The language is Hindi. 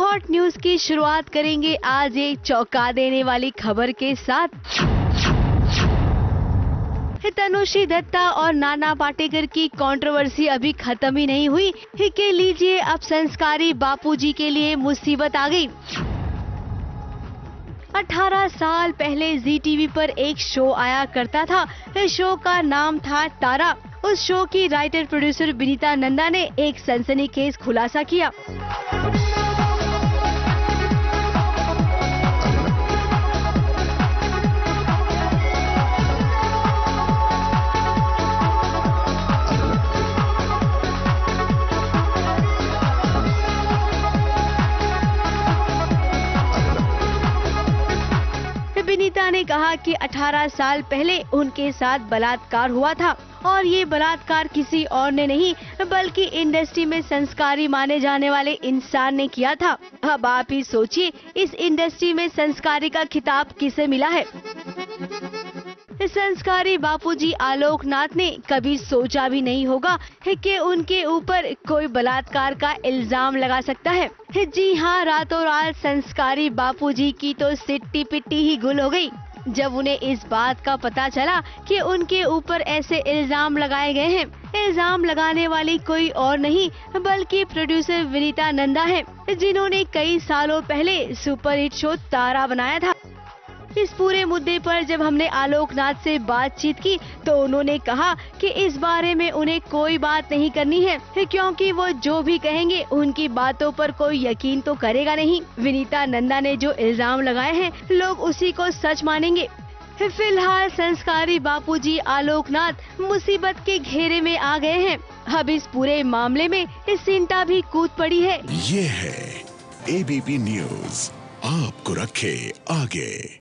हॉट न्यूज की शुरुआत करेंगे आज एक चौंका देने वाली खबर के साथ। तनुश्री दत्ता और नाना पाटेकर की कंट्रोवर्सी अभी खत्म ही नहीं हुई कि लीजिए अब संस्कारी बापूजी के लिए मुसीबत आ गई। 18 साल पहले जी टीवी पर एक शो आया करता था। इस शो का नाम था तारा। उस शो की राइटर प्रोड्यूसर विनीता नंदा ने एक सनसनीखेज खुलासा किया। विनीता ने कहा कि 18 साल पहले उनके साथ बलात्कार हुआ था और ये बलात्कार किसी और ने नहीं बल्कि इंडस्ट्री में संस्कारी माने जाने वाले इंसान ने किया था। अब आप ही सोचिए, इस इंडस्ट्री में संस्कारी का खिताब किसे मिला है। संस्कारी बापूजी आलोकनाथ ने कभी सोचा भी नहीं होगा कि उनके ऊपर कोई बलात्कार का इल्जाम लगा सकता है। जी हाँ, रातों रात संस्कारी बापूजी की तो सिट्टी पिट्टी ही गुल हो गई जब उन्हें इस बात का पता चला कि उनके ऊपर ऐसे इल्जाम लगाए गए हैं। इल्जाम लगाने वाली कोई और नहीं बल्कि प्रोड्यूसर विनीता नंदा है, जिन्होंने कई सालों पहले सुपरहिट शो तारा बनाया था। इस पूरे मुद्दे पर जब हमने आलोकनाथ से बातचीत की तो उन्होंने कहा कि इस बारे में उन्हें कोई बात नहीं करनी है क्योंकि वो जो भी कहेंगे उनकी बातों पर कोई यकीन तो करेगा नहीं। विनीता नंदा ने जो इल्जाम लगाए हैं लोग उसी को सच मानेंगे। फिलहाल संस्कारी बापूजी आलोकनाथ मुसीबत के घेरे में आ गए हैं। अब इस पूरे मामले में सिंटा भी कूद पड़ी है। ये है एबीपी न्यूज़, आपको रखे आगे।